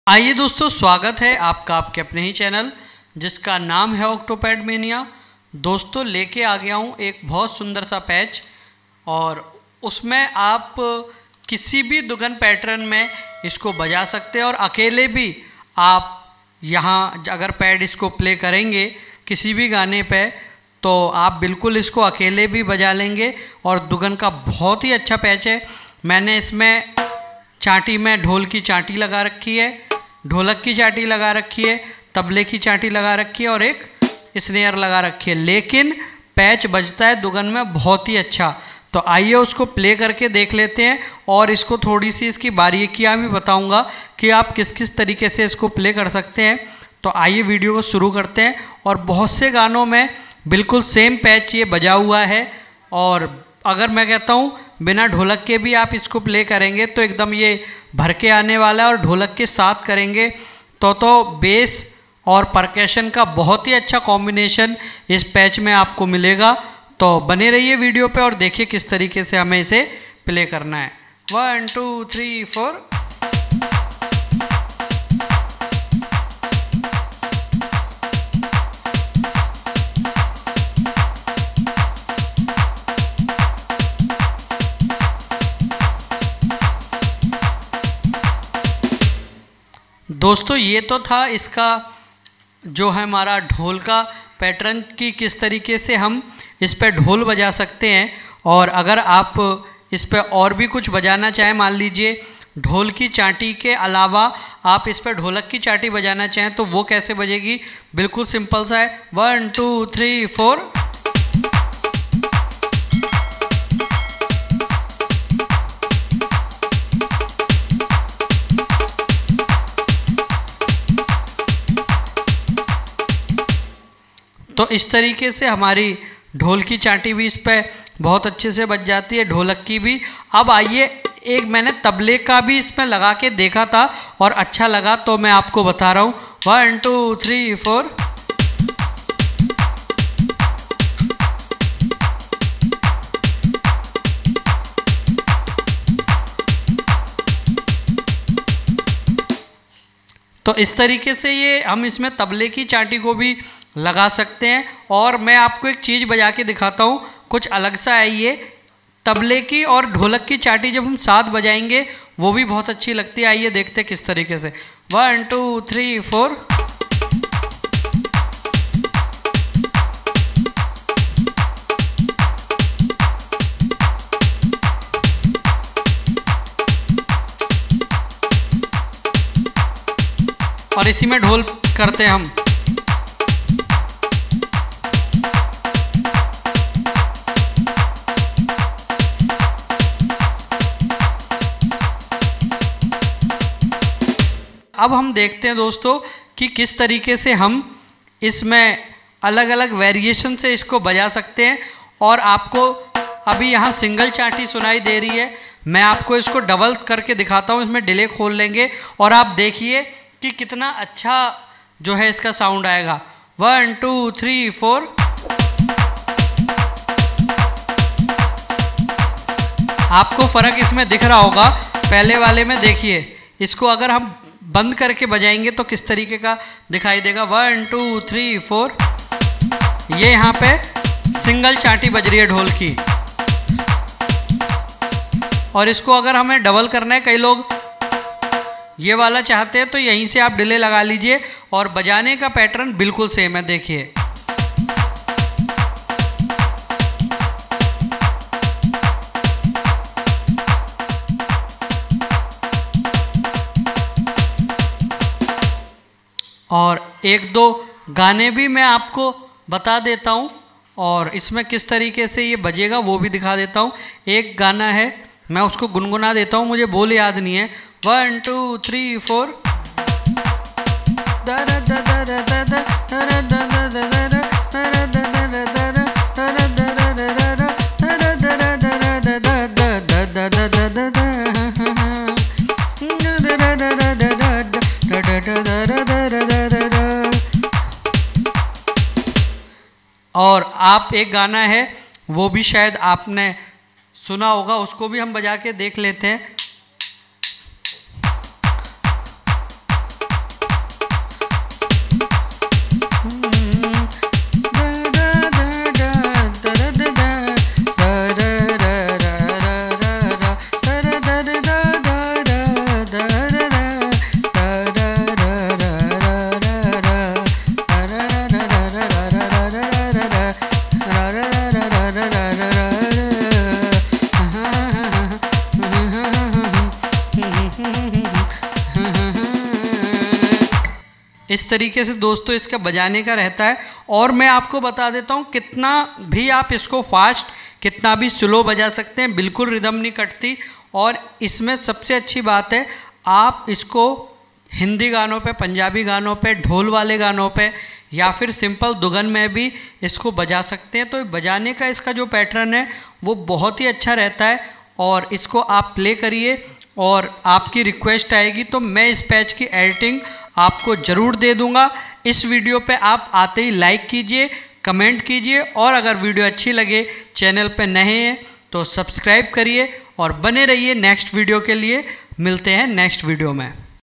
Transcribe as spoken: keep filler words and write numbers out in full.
आइए दोस्तों, स्वागत है आपका आपके अपने ही चैनल जिसका नाम है ऑक्टोपैड मेनिया। दोस्तों लेके आ गया हूँ एक बहुत सुंदर सा पैच और उसमें आप किसी भी दुगन पैटर्न में इसको बजा सकते हैं और अकेले भी आप यहाँ अगर पैड इसको प्ले करेंगे किसी भी गाने पे तो आप बिल्कुल इसको अकेले भी बजा लेंगे और दुगन का बहुत ही अच्छा पैच है। मैंने इसमें चाटी में ढोल की चाटी लगा रखी है, ढोलक की चाटी लगा रखी है, तबले की चाटी लगा रखी है और एक स्नेयर लगा रखी है, लेकिन पैच बजता है दुगन में बहुत ही अच्छा। तो आइए उसको प्ले करके देख लेते हैं और इसको थोड़ी सी इसकी बारीकियाँ भी बताऊंगा कि आप किस किस तरीके से इसको प्ले कर सकते हैं। तो आइए वीडियो को शुरू करते हैं। और बहुत से गानों में बिल्कुल सेम पैच ये बजा हुआ है और अगर मैं कहता हूँ बिना ढोलक के भी आप इसको प्ले करेंगे तो एकदम ये भर के आने वाला है और ढोलक के साथ करेंगे तो तो बेस और परकशन का बहुत ही अच्छा कॉम्बिनेशन इस पैच में आपको मिलेगा। तो बने रहिए वीडियो पे और देखिए किस तरीके से हमें इसे प्ले करना है। One two three four. दोस्तों ये तो था इसका जो है हमारा ढोल का पैटर्न की किस तरीके से हम इस पे ढोल बजा सकते हैं। और अगर आप इस पे और भी कुछ बजाना चाहें, मान लीजिए ढोल की चाटी के अलावा आप इस पे ढोलक की चाटी बजाना चाहें तो वो कैसे बजेगी, बिल्कुल सिंपल सा है। One two three four. तो इस तरीके से हमारी ढोल की चाटी भी इस पर बहुत अच्छे से बज जाती है, ढोलक की भी। अब आइए, एक मैंने तबले का भी इसमें लगा के देखा था और अच्छा लगा तो मैं आपको बता रहा हूँ। One two three four. तो इस तरीके से ये हम इसमें तबले की चाटी को भी लगा सकते हैं। और मैं आपको एक चीज़ बजा के दिखाता हूँ, कुछ अलग सा है ये। तबले की और ढोलक की चाटी जब हम साथ बजाएंगे वो भी बहुत अच्छी लगती है। आइए देखते हैं किस तरीके से। One two three four. और इसी में ढोल करते हैं हम। अब हम देखते हैं दोस्तों कि किस तरीके से हम इसमें अलग अलग वेरिएशन से इसको बजा सकते हैं। और आपको अभी यहाँ सिंगल चाटी सुनाई दे रही है, मैं आपको इसको डबल करके दिखाता हूँ। इसमें डिले खोल लेंगे और आप देखिए कि कितना अच्छा जो है इसका साउंड आएगा। One two three four. आपको फ़र्क इसमें दिख रहा होगा, पहले वाले में देखिए, इसको अगर हम बंद करके बजाएंगे तो किस तरीके का दिखाई देगा। One two three four. ये यहाँ पे सिंगल चाटी बज रही है ढोल की। और इसको अगर हमें डबल करना है, कई लोग ये वाला चाहते हैं तो यहीं से आप डिले लगा लीजिए और बजाने का पैटर्न बिल्कुल सेम है, देखिए। और एक दो गाने भी मैं आपको बता देता हूँ और इसमें किस तरीके से ये बजेगा वो भी दिखा देता हूँ। एक गाना है, मैं उसको गुनगुना देता हूँ, मुझे बोल याद नहीं है। One two three four. और आप एक गाना है वो भी शायद आपने सुना होगा, उसको भी हम बजा के देख लेते हैं। इस तरीके से दोस्तों इसका बजाने का रहता है। और मैं आपको बता देता हूँ, कितना भी आप इसको फास्ट कितना भी स्लो बजा सकते हैं, बिल्कुल रिदम नहीं कटती। और इसमें सबसे अच्छी बात है, आप इसको हिंदी गानों पे, पंजाबी गानों पे, ढोल वाले गानों पे या फिर सिंपल दुगन में भी इसको बजा सकते हैं। तो बजाने का इसका जो पैटर्न है वो बहुत ही अच्छा रहता है। और इसको आप प्ले करिए और आपकी रिक्वेस्ट आएगी तो मैं इस पैच की एडिटिंग आपको ज़रूर दे दूंगा। इस वीडियो पे आप आते ही लाइक कीजिए, कमेंट कीजिए, और अगर वीडियो अच्छी लगे, चैनल पे नए हैं तो सब्सक्राइब करिए और बने रहिए नेक्स्ट वीडियो के लिए। मिलते हैं नेक्स्ट वीडियो में।